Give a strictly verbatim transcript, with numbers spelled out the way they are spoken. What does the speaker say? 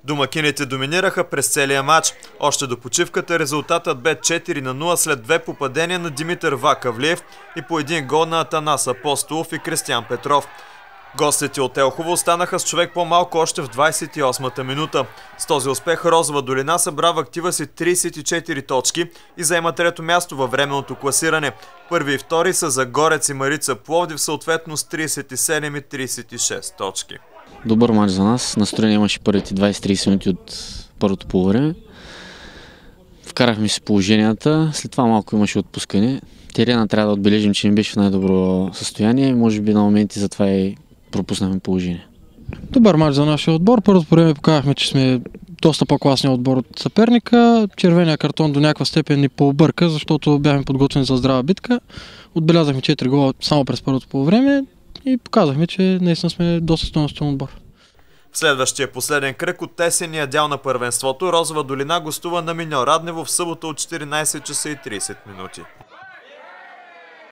Домакините доминираха през целия матч. Още до почивката резултатът бе четири на нула след две попадения на Димитър Вакавлиев и по един гол на Атанас Апостолов и Кристиян Петров. Гостите от Елхово останаха с човек по-малко още в двадесет и осмата минута. С този успех Розова долина събра в актива си тридесет и четири точки и заема трето място във временното класиране. Първи и втори са Загорец и Марица Пловдив, съответно с тридесет и седем и тридесет и шест точки. Добър мач за нас. Настроение имаше първите двадесет-тридесет минути от първото полувреме. Вкарахме си положенията, след това малко имаше отпускане. Терена трябва да отбележим, че не беше в най-добро състояние. Може би на моменти затова и пропуснахме положение. Добър мач за нашия отбор. Първото време показахме, че сме доста по-класния отбор от съперника. Червения картон до някаква степен ни пообърка, защото бяхме подготвени за здрава битка. Отбелязахме четири гола само през първото полувреме и показахме, че наистина сме доста стойностен отбор. В следващия последен кръг от тесения дял на първенството Розова долина гостува на Миньор Раднево в събота от четиринадесет часа и тридесет минути.